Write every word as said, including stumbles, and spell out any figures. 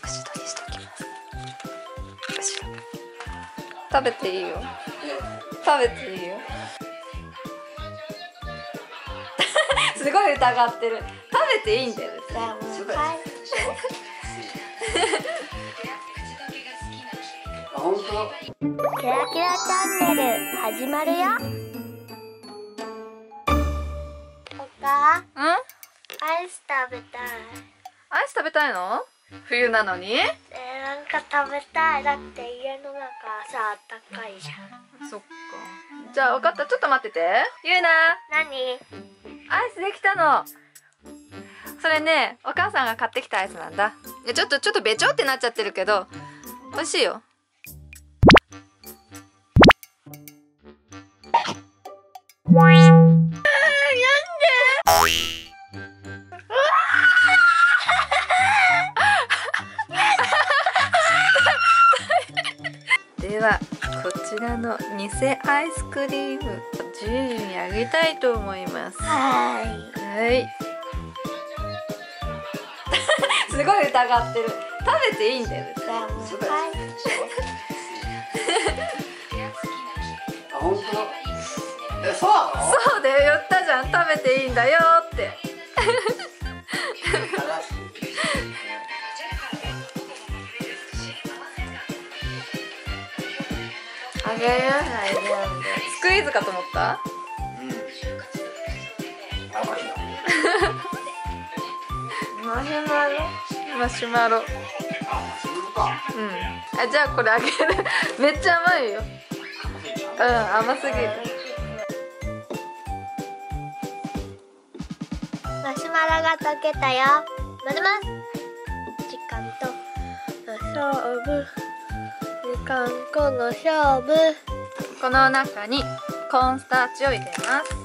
後ろにしときます。後ろ食べていいよ。食べていいよ。すごい疑ってる。食べていいんだよ。 本当。 キラキラチャンネル始まるよ。お母、 うん？ アイス食べたい。 アイス食べたいの？冬なのに？ えー、なんか食べたい。だって家の中さ、あったかいじゃん。 そっか。じゃあ分かった。ちょっと待ってて。ゆうな。 何？ アイスできたの。それね、お母さんが買ってきたアイスなんだ。ちょっとちょっとべちょってなっちゃってるけど、美味しいよ。なんで？ではこちらの偽アイスクリームジューにあげたいと思います。 はい。 はい。すごい疑ってる。食べていいんだよ。 はい。 あ、本当。え、そうなの？ そうだよ、言ったじゃん。食べていいんだよって。あげないで。スクイーズかと思った？ うん。甘いな。 マシュマロ？マシュマロ。 あ、そうか。 うん。あ、じゃあこれあげる。めっちゃ甘いよ。うん、甘すぎる。 マシュマロが溶けたよ。混ぜます。時間と勝負。時間との勝負。 この中にコーンスターチを入れます。